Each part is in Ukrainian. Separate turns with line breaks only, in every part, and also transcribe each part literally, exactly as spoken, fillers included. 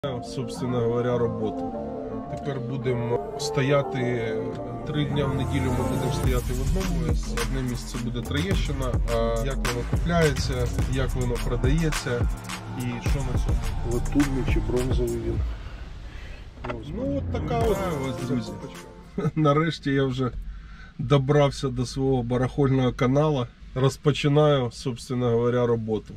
Собственно говоря, роботу. Тепер будемо стояти три дні в неділю. Ми будемо стояти в одному місці. Одне місце буде Троєщина, а як воно купляється, як воно продається і що на цьому.
Латунний чи бронзовий він.
Ну от така от, ось, друзі. Нарешті я вже добрався до свого барахольного каналу. Розпочинаю, собственно говоря, роботу.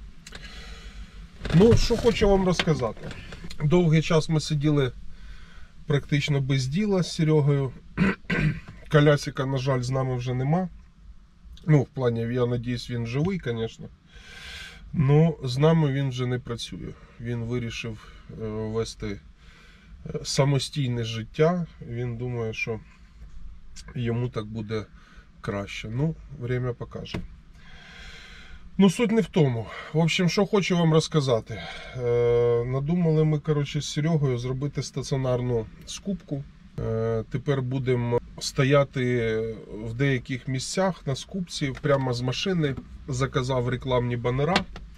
Ну, що хочу вам розказати. Довгий час ми сиділи практично без діла з Серегою. Колясика, на жаль, з нами вже нема. Ну, в плані, я надіюсь, він живий, звісно. Ну, з нами він вже не працює. Він вирішив вести самостійне життя. Він думає, що йому так буде краще. Ну, время покаже. Ну, суть не в тому. В общем, що хочу вам розказати. Е, надумали ми, коротше, з Серегою зробити стаціонарну скупку. Е, тепер будемо стояти в деяких місцях на скупці, прямо з машини. Заказав рекламні банера,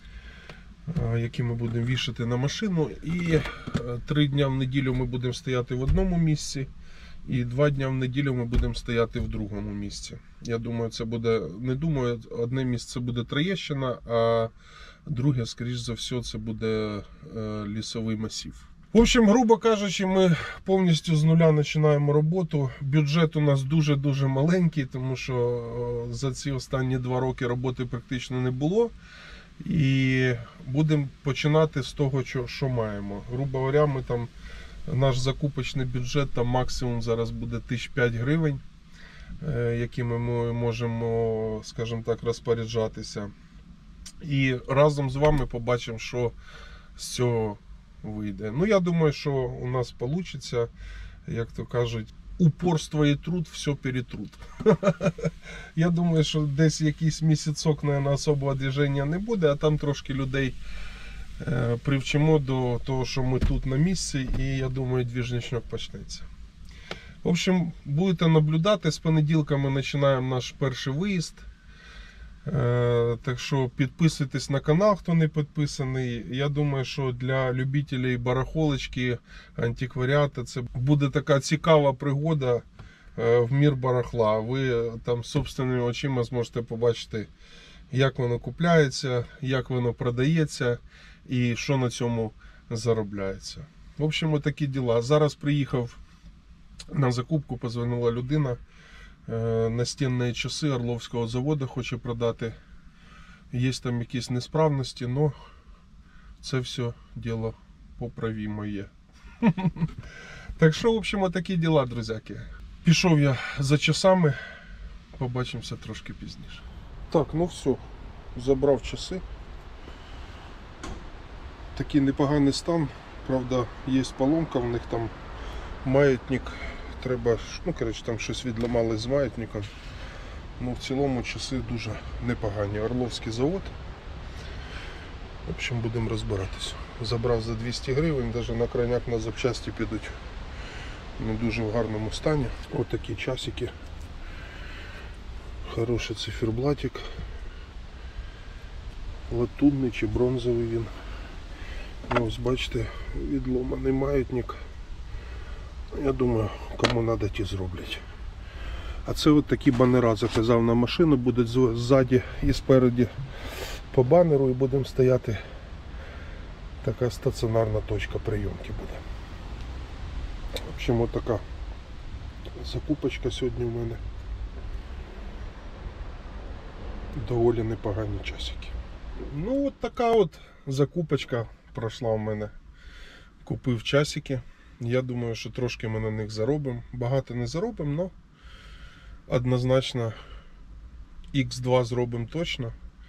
е, які ми будемо вішати на машину. І е, три дня в неділю ми будемо стояти в одному місці. І два дні в неділю ми будемо стояти в другому місці. Я думаю, це буде, не думаю, одне місце буде Троєщина, а друге, скоріш за все, це буде е, лісовий масив. В общем, грубо кажучи, ми повністю з нуля починаємо роботу. Бюджет у нас дуже-дуже маленький, тому що за ці останні два роки роботи практично не було. І будемо починати з того, що, що маємо. Грубо говоря, ми там... Наш закупочний бюджет там максимум зараз буде тисяч п'ять гривень, якими ми можемо, скажімо так, розпоряджатися. І разом з вами побачимо, що з цього вийде. Ну, я думаю, що у нас вийде, як то кажуть, упорство і труд, все перетрут. Я думаю, що десь якийсь місяцок, наверное, особого движення не буде, а там трошки людей привчимо до того, що ми тут на місці, і я думаю, двіжничок почнеться. В общем, будете наблюдати, з понеділка ми починаємо наш перший виїзд. Так що підписуйтесь на канал, хто не підписаний. Я думаю, що для любителів барахолочки, антикваріата це буде така цікава пригода в мір барахла. Ви там собственними очима зможете побачити, як воно купляється, як воно продається і що на цьому заробляється. В общем, отакі діла. Зараз приїхав на закупку, позвонила людина. Настінні часи Орловського заводу хоче продати. Є там якісь несправності, але це все діло поправимо є. Так що, в общем, отакі діла, друзяки. Пішов я за часами, побачимося трошки пізніше. Так, ну все, забрав часи. Такий непоганий стан, правда, є поломка, в них там маятник, треба, ну, коротше, там щось відламали з маятником. Ну, в цілому часи дуже непогані. Орловський завод. В общем, будемо розбиратися. Забрав за двісті гривень, навіть на крайняк на запчасті підуть. Не дуже в гарному стані. Ось такі часики. Хороший циферблатик. Латунний чи бронзовий він. Ось бачите, відломаний маятник. Я думаю, кому треба, ті зроблять. А це от такі банера заказав на машину, будуть ззаді і спереді по банеру, і будемо стояти. Така стаціонарна точка прийомки буде. В общем, от така закупочка сьогодні в мене. Доволі непогані часики. Ну от така от закупочка пройшла у мене. Купив часики. Я думаю, що трошки ми на них заробимо. Багато не заробимо, але однозначно ікс два зробимо точно.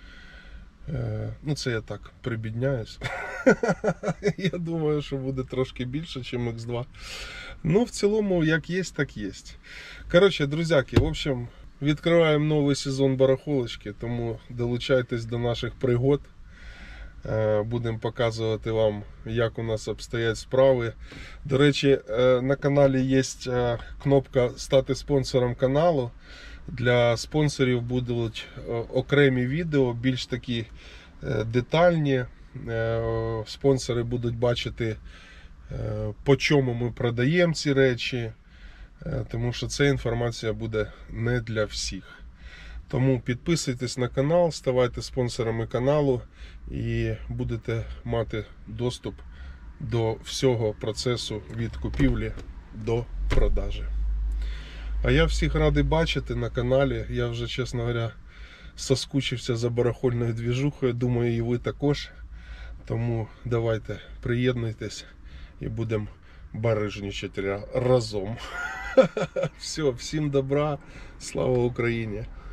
Ну це я так прибідняюсь. Я думаю, що буде трошки більше, ніж ікс два. Ну в цілому, як є, так є. Коротше, друзяки, в общем, відкриваємо новий сезон барахолочки, тому долучайтесь до наших пригод. Будемо показувати вам, як у нас обстоять справи. До речі, на каналі є кнопка «Стати спонсором каналу». Для спонсорів будуть окремі відео, більш такі детальні, Е, Спонсори будуть бачити, е, по чому ми продаємо ці речі, е, тому що ця інформація буде не для всіх. Тому підписуйтесь на канал, ставайте спонсорами каналу і будете мати доступ до всього процесу від купівлі до продажі. А я всіх радий бачити на каналі. Я вже, чесно говоря, соскучився за барахольною двіжухою. Думаю, і ви також. Тому давайте приєднуйтесь і будемо барижничати разом. Все, всім добра, слава Україні!